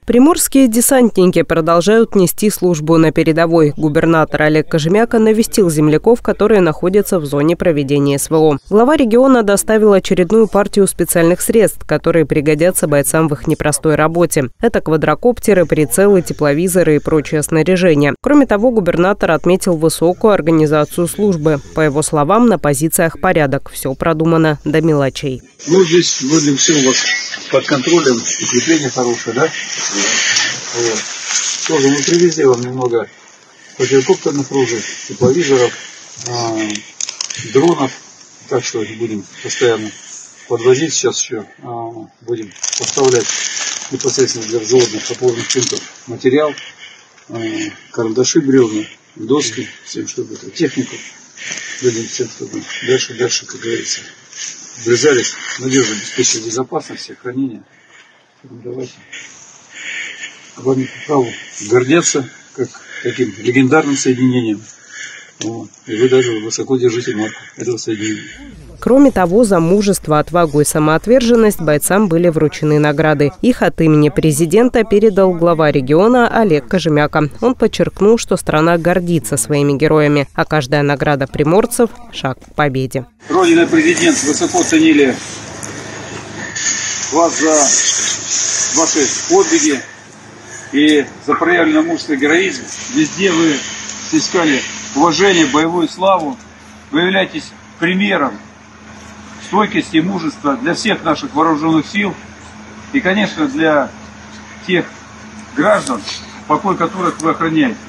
Приморские десантники продолжают нести службу на передовой. Губернатор Олег Кожемяка навестил земляков, которые находятся в зоне проведения СВО. Глава региона доставил очередную партию специальных средств, которые пригодятся бойцам в их непростой работе. Это квадрокоптеры, прицелы, тепловизоры и прочее снаряжение. Кроме того, губернатор отметил высокую организацию службы. По его словам, на позициях порядок. Все продумано до мелочей. Ну, здесь вроде все у вас под контролем, укрепление хорошее, да? Вот. Тоже мы привезли вам немного квадрокоптерных ружей, тепловизоров, дронов. Так что будем постоянно подвозить. Сейчас еще будем поставлять непосредственно для взводных опорных пунктов материал, карандаши, бревна, доски, всем, чтобы это технику. Будем всем, чтобы дальше, как говорится, врезались, надежно обеспечили безопасность, всех хранения. Давайте вами по праву гордятся как таким легендарным соединением. Вот. И вы даже высоко держите марку этого соединения. Кроме того, за мужество, отвагу и самоотверженность бойцам были вручены награды. Их от имени президента передал глава региона Олег Кожемяка. Он подчеркнул, что страна гордится своими героями, а каждая награда приморцев – шаг к победе. Родина и президент высоко ценили вас за ваши подвиги и за проявленное мужество и героизм. Везде вы снискали уважение, боевую славу. Вы являетесь примером стойкости и мужества для всех наших вооруженных сил и, конечно, для тех граждан, покой которых вы охраняете.